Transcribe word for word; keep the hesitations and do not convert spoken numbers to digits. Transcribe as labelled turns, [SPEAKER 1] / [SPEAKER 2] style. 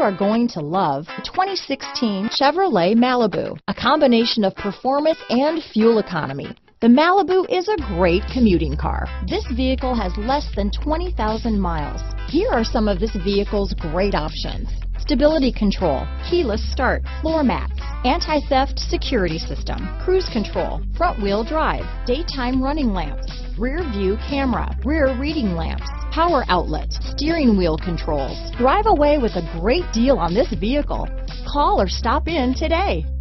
[SPEAKER 1] are going to love the twenty sixteen Chevrolet Malibu, a combination of performance and fuel economy. The Malibu is a great commuting car. This vehicle has less than twenty thousand miles. Here are some of this vehicle's great options: stability control, keyless start, floor mats, anti-theft security system, cruise control, front wheel drive, daytime running lamps, rear view camera, rear reading lamps, power outlet, steering wheel controls. Drive away with a great deal on this vehicle. Call or stop in today.